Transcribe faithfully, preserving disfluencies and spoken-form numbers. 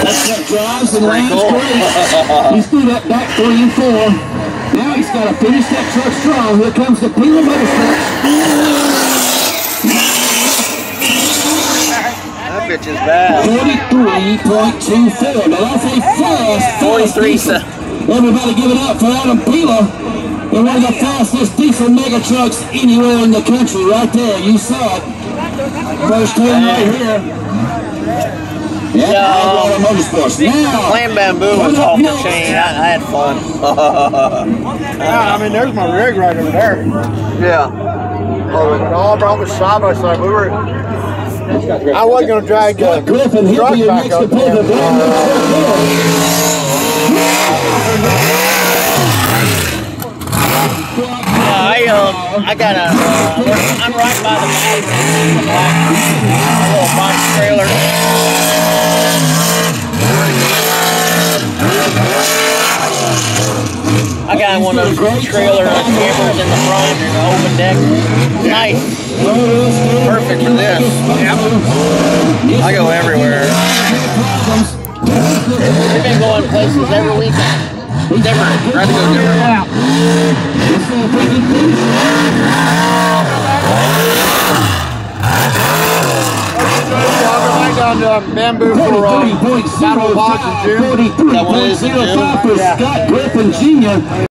drives and lands great. He's through that back three and four. Now he's got to finish that truck strong. Here comes the Pila Motorsports. That bitch is bad. forty-three point two four. Now that's a fast. forty-three. Everybody give it up for Adam Pila. They're one of the fastest diesel mega trucks anywhere in the country. Right there, you saw it. First turn right here. Yeah, Hogwaller Motorsports. Now, playing bamboo was off the chain. I, I had fun. Yeah, I mean, there's my rig right over there. Yeah. Oh, it all brought us side by side. We were. I wasn't going to drag the Griffin, truck here back next up to pull the brand new truck Yeah, I um, I got a. Uh, I'm right by the bag. A little box trailer. I got one of those trailer cameras in the front and an open deck. Nice. Perfect for this. Yep. I go everywhere. We've been going places every weekend. Different. Try to go different. Down to bamboo for uh, Battle Box in June. forty-three point zero five for Scott Griffin Junior